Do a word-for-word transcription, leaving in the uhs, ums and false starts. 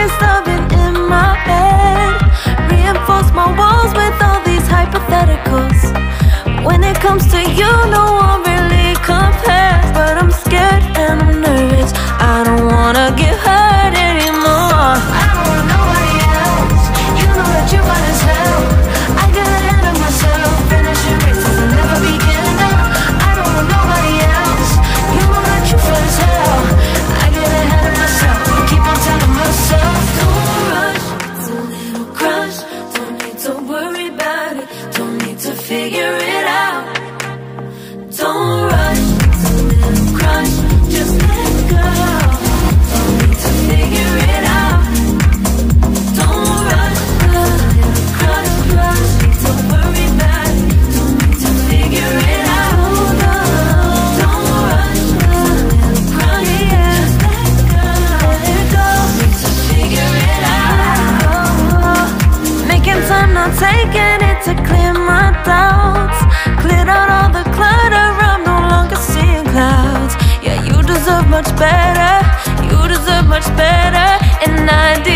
been stubborn in my bed. Reinforce my walls with all these hypotheticals. When it comes to you, no one really compares. But I'm scared and I'm nervous. I don't wanna get hurt anymore. I don't want nobody else. You know that you fine as hell. I get ahead of myself. Finishing races and never begin up. I don't want nobody else. You know that you fine as hell. I get ahead of myself. Keep on telling myself, don't rush. It's a little crush. Don't need to worry about it. Don't need to figure it out. Don't rush. It's a little crush. Just let go. Don't need to figure it out. Don't rush. A little crush, crush. Need to worry about it. Don't need to figure it out. Don't rush. A little crush. Just let go. Let go. Need to figure it out. Making time, not taking it to clear my doubts. Cleared out all the clutter, I'm no longer seeing clouds. Yeah, you deserve much better. You deserve much better. And I did.